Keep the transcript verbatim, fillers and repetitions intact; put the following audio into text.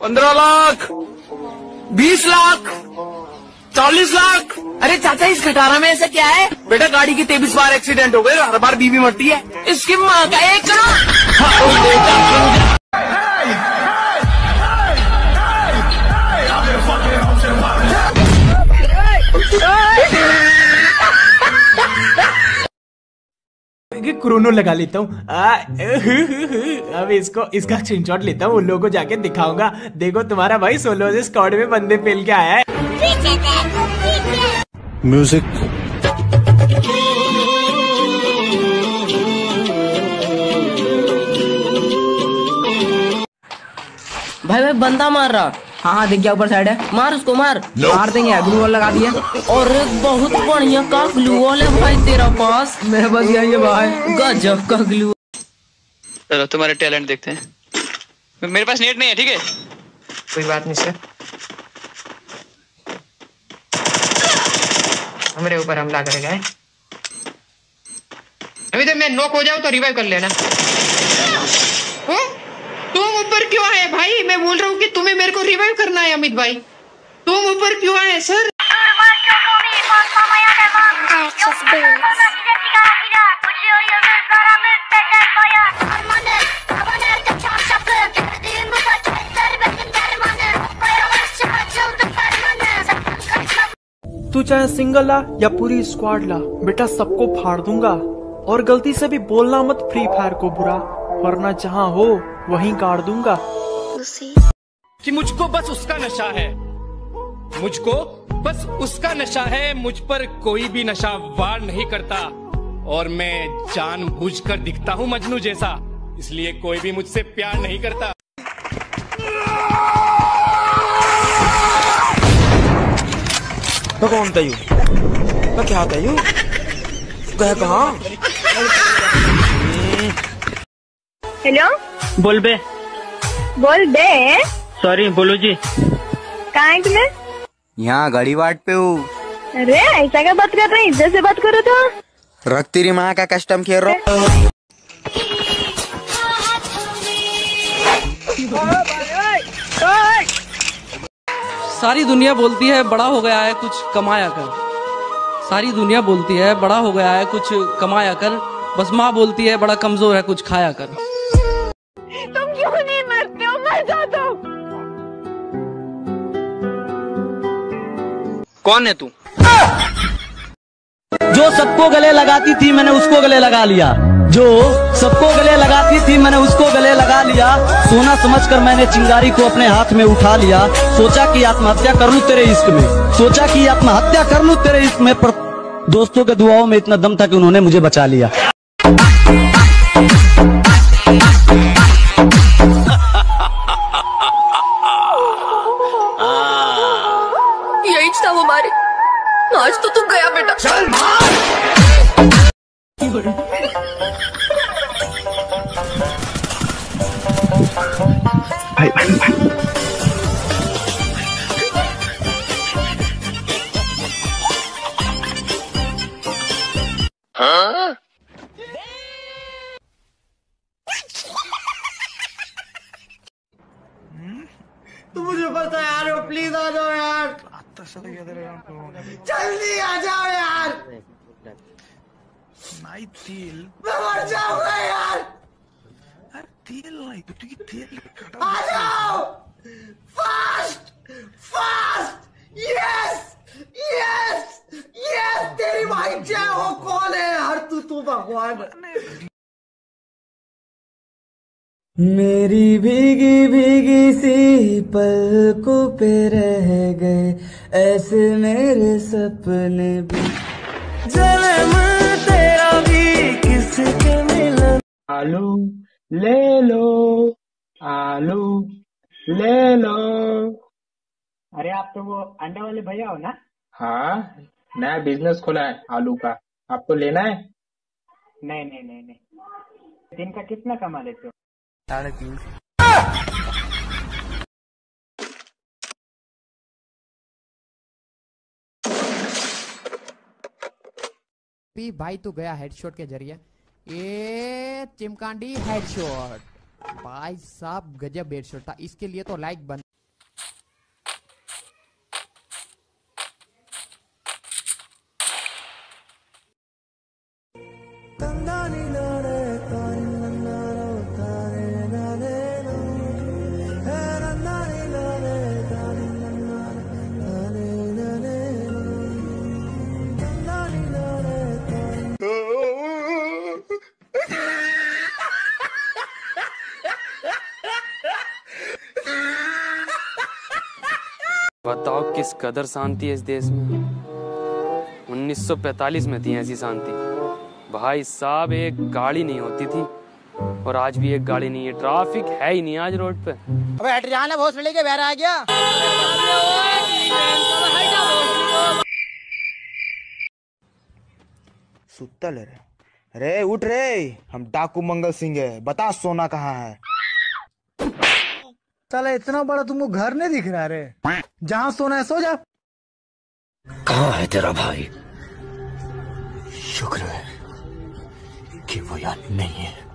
पंद्रह लाख, बीस लाख, चालीस लाख। अरे चाचा इस खटारा में ऐसा क्या है? बेटा गाड़ी की तेईस बार एक्सीडेंट हो गए, हर बार बीवी मरती है। इसकी माँ का एक करोड़। क्रोनो लगा लेता हूँ। अब इसको इसका स्क्रीनशॉट लेता हूँ, उन लोगों को जाके दिखाऊंगा। देखो तुम्हारा भाई सोलो से स्क्वाड में बंदे पेल के आया है। म्यूजिक भाई भाई बंदा मार रहा। हाँ हाँ देख गया, ऊपर साइड है, मार उसको मार। no. मार देंगे, ग्लू वॉल लगा दिया। और बहुत बढ़िया का ग्लू वॉल है भाई तेरा पास। मेरे पास यही है भाई, गजब का ग्लू। चलो तुम्हारे टैलेंट देखते हैं। मेरे पास नेट नहीं है, ठीक है? कोई बात नहीं सर। हमारे ऊपर हमला करेगा है? अभी तो मैं नॉक हो जाऊं तो रिवाइव कर लेना। तुम ऊपर क्यों आए भाई? मैं बोल रहा हूँ कि तुम्हें मेरे को रिवाइव करना है अमित भाई। तुम ऊपर क्यों आए सर? तू चाहे सिंगल ला या पूरी स्क्वाड ला, बेटा सबको फाड़ दूंगा। और गलती से भी बोलना मत फ्री फायर को बुरा, वरना जहाँ हो वहीं गाड़ दूंगा। कि मुझको बस उसका नशा है, मुझको बस उसका नशा है, मुझ पर कोई भी नशा वार नहीं करता। और मैं जानबूझकर दिखता हूँ मजनू जैसा, इसलिए कोई भी मुझसे प्यार नहीं करता। तो कौन था यू? तो क्या था यू? गया कहाँ? हेलो बोल बे। बोल बे। सॉरी बोलो जी। कहाँ है तुम्हें? यहाँ गाड़ी वाट पे हूँ। अरे ऐसा क्या बात कर रहे हैं? इज्जत से बात करो तो। रख तेरी माँ का कस्टम खेल रहा। सारी दुनिया बोलती है बड़ा हो गया है कुछ कमाया कर। सारी दुनिया बोलती है बड़ा हो गया है कुछ कमाया कर, बस माँ बोलती है बड़ा कमजोर है कुछ खाया कर। तुम क्यों नहीं मरते हो? मर जाओ तुम। कौन है तू? जो सबको गले लगाती थी मैंने उसको गले लगा लिया। जो सबको गले लगाती थी मैंने उसको गले लगा लिया। सोना समझकर मैंने चिंगारी को अपने हाथ में उठा लिया। सोचा कि आत्महत्या कर लूं तेरे इश्क में, सोचा कि आत्महत्या कर लूं तेरे इश्क में, पर दोस्तों के दुआओं में इतना दम था कि उन्होंने मुझे बचा लिया। यही था वो हमारे। आज तो तुम गया बेटा। चल भाई भाई भाई हाँ? तुम मुझे पता है यार, प्लीज आ जाओ यार, जल्दी आ जाओ यार। नहीं तेल मैं मर जाऊंगा यार। अरे तेल नहीं तो तू तेल आ जाओ fast fast. Yes yes yes तेरी भाई जय हो। कौन है यार तू? तू भगवान। मेरी भीगी भीगी सी पलकों पे रह गए ऐसे मेरे सपने भी। जन्म तेरा भी किसके मिला। आलू ले लो, आलू ले लो। अरे आप तो वो अंडे वाले भैया हो ना? हाँ, नया बिजनेस खोला है आलू का, आपको लेना है? नहीं नहीं नहीं नहीं। दिन का कितना कमा लेते हो? साढ़े तीन। भाई तो गया हेडशॉट के जरिए। ये चिमकांडी हेडशॉट भाई साहब गजब हेडशॉट था। इसके लिए तो लाइक बन बताओ किस कदर शांति है इस देश में। उन्नीस सौ पैंतालीस में थी ऐसी शांति। भाई साहब एक गाड़ी नहीं होती थी और आज भी एक गाड़ी नहीं है। ट्रैफिक है ही नहीं आज रोड पे। अबे हट जाना, बहुत के बहर आ गया। सुतल रे, रे उठ रे, हम डाकू मंगल सिंह है, बता सोना कहाँ है। साला इतना बड़ा तुमको घर नहीं दिख रहा रे, जहाँ सोना है सो जा। कहाँ है तेरा भाई? शुक्र है कि वो यहाँ नहीं है।